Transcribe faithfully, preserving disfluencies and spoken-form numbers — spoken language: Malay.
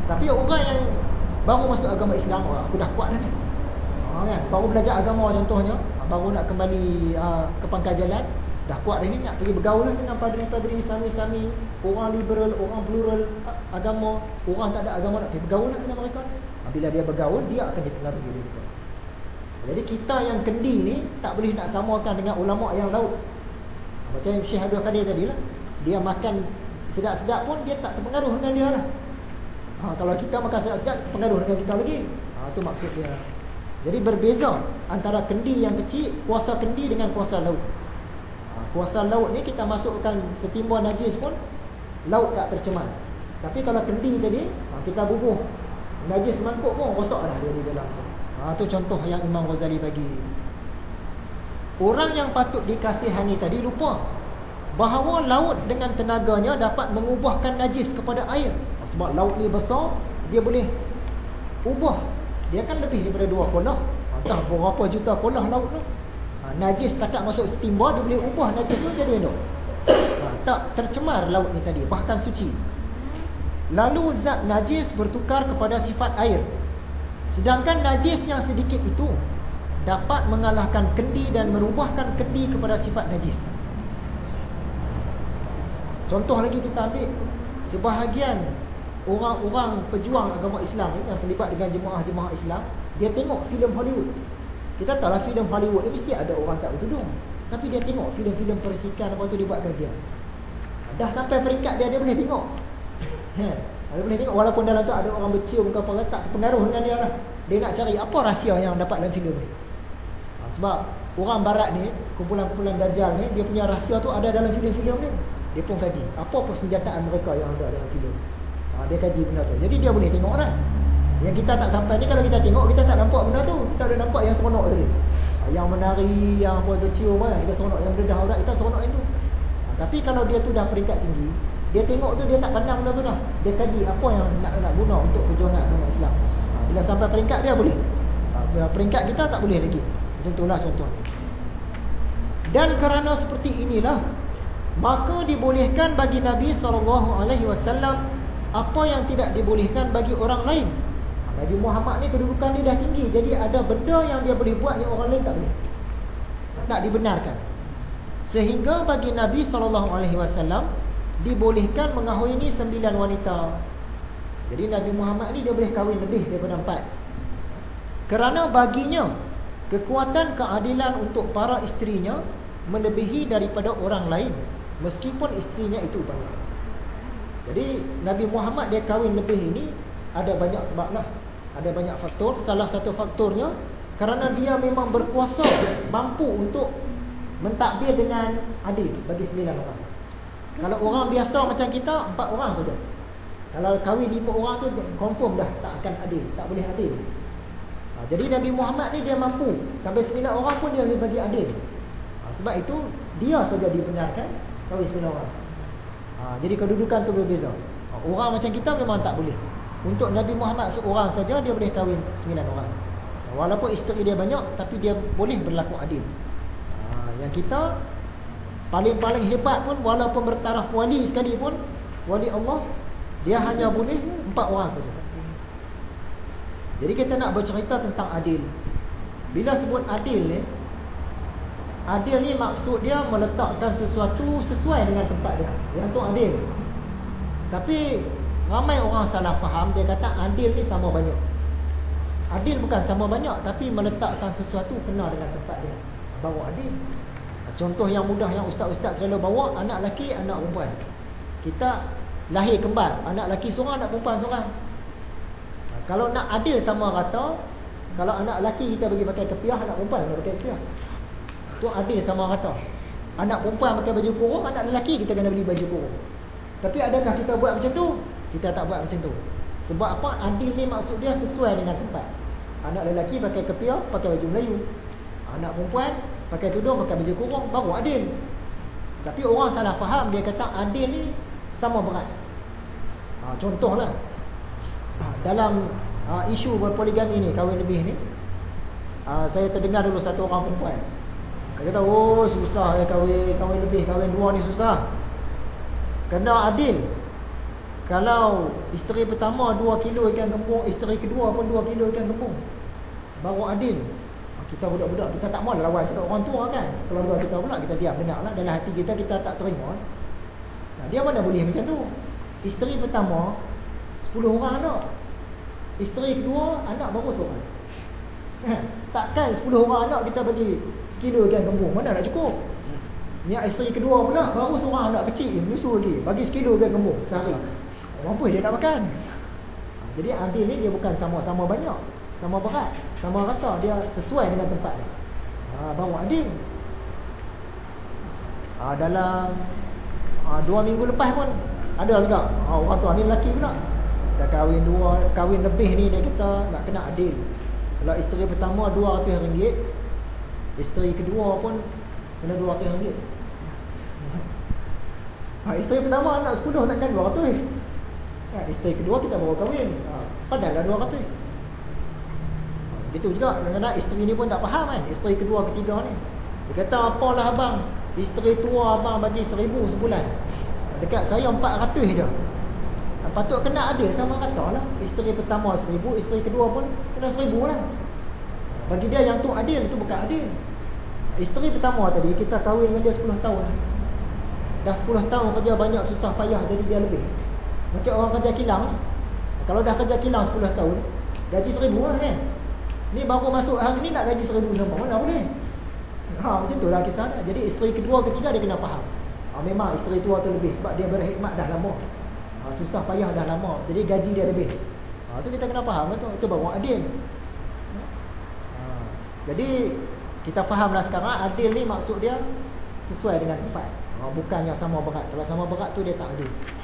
Tapi orang yang baru masuk agama Islam, oh, aku dah kuat dah ni. Ha, kan? Baru belajar agama contohnya, baru nak kembali uh, ke pangkal jalan, dah kuat dah ni, nak pergi bergaul dengan padri-padri, sami-sami, orang liberal, orang plural agama, orang tak ada agama, nak pergi bergaul dengan mereka. Bila dia bergaul, dia akan dipengaruhi oleh mereka. Jadi kita yang kendi ni tak boleh nak samakan dengan ulama yang laut. Macam Syekh Abdul Qadir tadi lah, dia makan sedap-sedap pun dia tak terpengaruh dengan dia lah. Ha, kalau kita makan sedap-sedap, terpengaruh dengan kita lagi. Ha, tu maksud dia. Jadi berbeza antara kendi yang kecil, kuasa kendi dengan kuasa laut. Ha, kuasa laut ni kita masukkan setimba najis pun laut tak tercemar. Tapi kalau kendi tadi, ha, kita bubuh najis mangkuk pun rosaklah dia di dalam tu. Ha, tu contoh yang Imam Ghazali bagi. Orang yang patut dikasihani tadi lupa bahawa laut dengan tenaganya dapat mengubahkan najis kepada air. Sebab laut ni besar, dia boleh ubah. Dia kan lebih daripada dua kolah. Entah berapa juta kolah laut tu. Ha, najis takat masuk setimba, dia boleh ubah najis tu jadi elok. Ha, tak tercemar laut ni tadi, bahkan suci. Lalu zat najis bertukar kepada sifat air. Sedangkan najis yang sedikit itu dapat mengalahkan kendi dan merubahkan kendi kepada sifat najis. Contoh lagi kita ambil, sebahagian orang-orang pejuang agama Islam yang terlibat dengan jemaah-jemaah Islam, dia tengok filem Hollywood. Kita tahulah filem Hollywood ni mesti ada orang tak bertudung, tapi dia tengok filem-filem persikan, apa tu dia buat kajian. Dah sampai peringkat dia, dia boleh tengok. Ha, dia boleh tengok walaupun dalam tu ada orang bercium ke apa, tak terpengaruh dengan dia lah. Dia nak cari apa rahsia yang dapat dalam filem ni. Ha, sebab orang barat ni, kumpulan-kumpulan dajjal ni, dia punya rahsia tu ada dalam filem-filem ni. Dia pun kaji apa persenjataan mereka yang ada dalam filem. Ha, dia kaji benda tu. Jadi dia boleh tengok lah. Yang kita tak sampai ni, kalau kita tengok, kita tak nampak benda tu. Kita ada nampak yang seronok tadi. Ha, yang menari, yang apa tu cium kan, kita seronok. Yang berdedah orang, kita seronok yang tu. Ha, tapi kalau dia tu dah peringkat tinggi, dia tengok tu, dia tak pandang benda tu dah. Dia kaji apa yang nak nak guna untuk perjuangan agama Islam. Ha, bila sampai peringkat dia boleh. Ha, peringkat kita tak boleh lagi. Macam itulah contoh. Dan kerana seperti inilah, maka dibolehkan bagi Nabi sallallahu alaihi wasallam apa yang tidak dibolehkan bagi orang lain. Nabi Muhammad ni kedudukan dia dah tinggi, jadi ada benda yang dia boleh buat yang orang lain tak boleh, tak dibenarkan. Sehingga bagi Nabi sallallahu alaihi wasallam dibolehkan mengahwini sembilan wanita. Jadi Nabi Muhammad ni dia boleh kahwin lebih daripada empat. Kerana baginya kekuatan keadilan untuk para isterinya melebihi daripada orang lain, meskipun isterinya itu banyak. Jadi Nabi Muhammad dia kahwin lebih ini ada banyak sebab lah. Ada banyak faktor. Salah satu faktornya kerana dia memang berkuasa, mampu untuk mentadbir dengan adil bagi sembilan orang. Kalau orang biasa macam kita, empat orang saja. Kalau kahwin lima orang tu confirm dah tak akan adil, tak boleh adil. Ha, jadi Nabi Muhammad ni dia mampu sampai sembilan orang pun dia boleh bagi adil. Ha, sebab itu dia saja dibenarkan kahwin sembilan orang. Ha, jadi kedudukan tu berbeza. Ha, orang macam kita memang tak boleh. Untuk Nabi Muhammad seorang saja dia boleh kahwin sembilan orang. Ha, walaupun isteri dia banyak, tapi dia boleh berlaku adil. Ha, yang kita paling-paling hebat pun, walaupun bertaraf wali sekalipun, wali Allah, dia hanya boleh empat orang saja. Jadi kita nak bercerita tentang adil. Bila sebut adil ni, adil ni maksud dia meletakkan sesuatu sesuai dengan tempat dia. Yang tu adil. Tapi ramai orang salah faham, dia kata adil ni sama banyak. Adil bukan sama banyak, tapi meletakkan sesuatu kena dengan tempat dia, baru adil. Contoh yang mudah yang ustaz-ustaz selalu bawa, anak lelaki, anak perempuan. Kita lahir kembar, anak lelaki seorang, anak perempuan seorang. Kalau nak adil sama rata, kalau anak lelaki kita bagi pakai kepiah, anak perempuan kena pakai kepiah. Tu adil sama rata. Anak perempuan pakai baju kurung, anak lelaki kita kena beli baju kurung. Tapi adakah kita buat macam tu? Kita tak buat macam tu. Sebab apa? Adil ni maksud dia sesuai dengan tempat. Anak lelaki pakai kepiah, pakai baju Melayu. Anak perempuan pakai tudung, pakai baju kurung, baru adil. Tapi orang salah faham, dia kata adil ni sama berat. Ha, contohlah, ha, dalam ha, isu berpoligami ni, kahwin lebih ni, ha, saya terdengar dulu satu orang perempuan, dia kata, oh susah ya kahwin, kahwin lebih, kahwin dua ni susah, kena adil. Kalau isteri pertama dua kilo ikan kembung, isteri kedua pun dua kilo ikan kembung, baru adil. Kita budak-budak, kita tak mahu lawan kita orang tua kan. Kalau dua kita pula, kita diam dengar lah. Dalam hati kita, kita tak terima. Nah, dia mana boleh macam tu. Isteri pertama sepuluh orang anak, isteri kedua anak baru seorang. Takkan sepuluh orang anak kita bagi sekilo ikan kembung, mana nak cukup. Yang isteri kedua pula baru seorang anak kecil, menyusu lagi, bagi sekilo ikan kembung sehari. Mampu dia nak makan. Jadi adil ni dia bukan sama-sama banyak, sama berat, sama rata, dia sesuai dengan tempat dia. Ha, baru adil. Ha, dalam ha, dua minggu lepas pun ada juga ha, orang tua ni lelaki pula, dah kahwin dua, kahwin lebih ni, dia kata nak kena adil. Kalau isteri pertama dua ratus ringgit, isteri kedua pun kena dua ratus ringgit. Ha, isteri pertama anak sepuluh takkan dua ratus. Ha, isteri kedua kita baru kahwin, ha, padahal dua ratus. Ha, begitu juga kadang-kadang isteri ni pun tak faham kan, isteri kedua ketiga ni. Dia kata, apalah abang, isteri tua abang bagi seribu sebulan, dekat saya empat ratus je. Ha, patut kena adil sama rata lah. Isteri pertama seribu, isteri kedua pun kena seribu lah. Bagi dia yang tu adil, itu bukan adil. Isteri pertama tadi kita kahwin dengan dia sepuluh tahun, dah sepuluh tahun kerja banyak susah payah, jadi dia lebih. Macam orang kerja kilang ni, kalau dah kerja kilang sepuluh tahun, gaji seribu lah kan. Ni baru masuk hari ni nak gaji seribu semua, mana boleh. Ha, macam tu lah kisah. Jadi isteri kedua ketiga dia kena faham, ha, memang isteri tua tu lebih sebab dia berkhidmat dah lama, ha, susah payah dah lama, jadi gaji dia lebih. Ha, tu kita kena faham lah tu, itu baru adil. Ha, jadi kita fahamlah sekarang adil ni maksud dia sesuai dengan tempat, ha, bukan yang sama berat. Kalau sama berat tu dia tak adil.